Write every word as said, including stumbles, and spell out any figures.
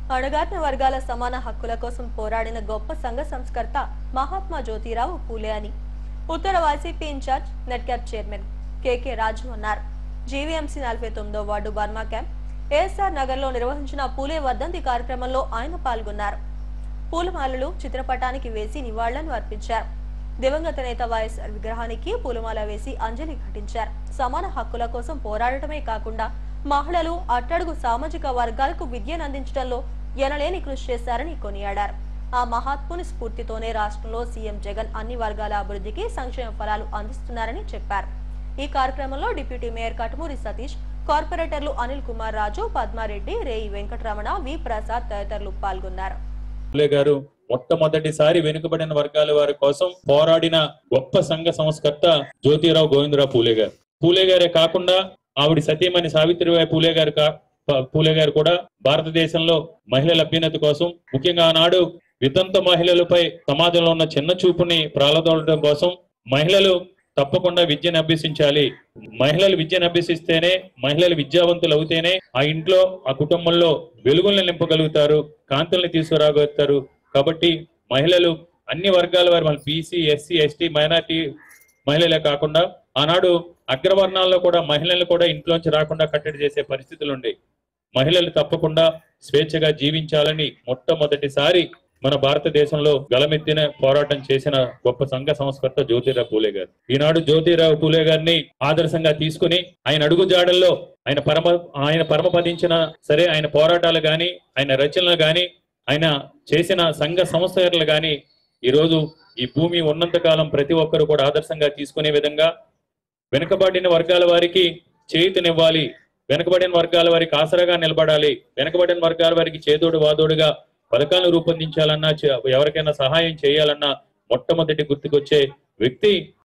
అణగారిన వర్గాల సమాన హక్కుల కోసం పోరాడిన గొప్ప సంఘ సంస్కర్త మహాత్మా జ్యోతిరావు పూలే అని ఉత్తర YCP incharge NEDCAP chairman KK Raju అన్నారు. జీవీఎంసీ నలభై తొమ్మిదో ward Burma camp ASR Nagar లో నిర్వహించిన పూలే వర్ధంతి కార్యక్రమంలో ఆయన పాల్గొన్నారు. పూలమాలలు చిత్రపటానికి వేసి నివాళులను అర్పించారు. దివంగత నేత వైఎస్ఆర్ విగ్రహానికి పూలమాల వేసి అంజలి ఘటించారు. సమాన హక్కుల కోసం పోరాడటమే కాకుండా మహిళలు, అట్టడుగు సామాజిక వర్గాలకు విద్యను అందించడంలో ఎనలేని కృషి చేశారని కొనియాడారు. ఆ మహాత్ముని స్ఫూర్తితోనే రాష్ట్రంలో సీఎం జగన్ అన్ని వర్గాల అభివృద్ధికి సంక్షేమ ఫలాలు అందిస్తున్నారని చెప్పారు. ఈ కార్యక్రమంలో డిప్యూటీ మేయర్ కటమూరి సతీష్, కార్పొరేటర్లు అనిల్ కుమార్ రాజు, పద్మారెడ్డి, రేయి వెంకటరమణ, వి ప్రసాద్ తదితరులు పాల్గొన్నారు. గారు మొట్టమొదటిసారి వెనుకబడిన వర్గాల వారి కోసం పోరాడిన గొప్ప సంఘ సంస్కర్త జ్యోతిరావు గోవిందరావు పూలే గారు. పూలే గారే కాకుండా ఆవిడ సతీమణి సావిత్రిబాయి పూలే గారు పూలే గారు కూడా భారతదేశంలో మహిళల అభ్యున్నతి కోసం, ముఖ్యంగా ఆనాడు వితంతు మహిళలపై సమాజంలో ఉన్న చిన్న చూపుని ప్రాలదోలడం కోసం మహిళలు తప్పకుండా విద్యను అభ్యసించాలి, మహిళలు విద్యను అభ్యసిస్తేనే, మహిళలు విద్యావంతులు అవుతేనే ఆ ఇంట్లో, ఆ కుటుంబంలో వెలుగుల్ని నింపగలుగుతారు, కాంతుల్ని తీసుకురాగలుగుతారు. కాబట్టి మహిళలు అన్ని వర్గాల వారు, మన బీసీ, ఎస్సీ, ఎస్టీ, మైనార్టీ మహిళలే కాకుండా ఆనాడు అగ్రవర్ణాల్లో కూడా మహిళలు కూడా ఇంట్లోంచి రాకుండా కట్టడి చేసే పరిస్థితులు ఉండే. మహిళలు తప్పకుండా స్వేచ్ఛగా జీవించాలని మొట్టమొదటిసారి మన భారతదేశంలో గలమెత్తిన పోరాటం చేసిన గొప్ప సంఘ సంస్కర్త జ్యోతిరావు పూలే గారు. ఈనాడు జ్యోతిరావు పూలే గారిని ఆదర్శంగా తీసుకుని ఆయన అడుగు జాడల్లో ఆయన పరమ ఆయన పరమపదించిన సరే ఆయన పోరాటాలు గాని, ఆయన రచనలు గాని, ఆయన చేసిన సంఘ సంస్థలు గాని ఈరోజు ఈ భూమి ఉన్నంత కాలం ప్రతి ఒక్కరు కూడా ఆదర్శంగా తీసుకునే విధంగా వెనుకబడిన వర్గాల వారికి చేయుతనివ్వాలి, వెనుకబడిన వర్గాల వారికి ఆసరాగా నిలబడాలి, వెనుకబడిన వర్గాల వారికి చేదోడు వాదోడుగా పథకాలను రూపొందించాలన్నా, ఎవరికైనా సహాయం చేయాలన్నా మొట్టమొదటి గుర్తుకొచ్చే వ్యక్తి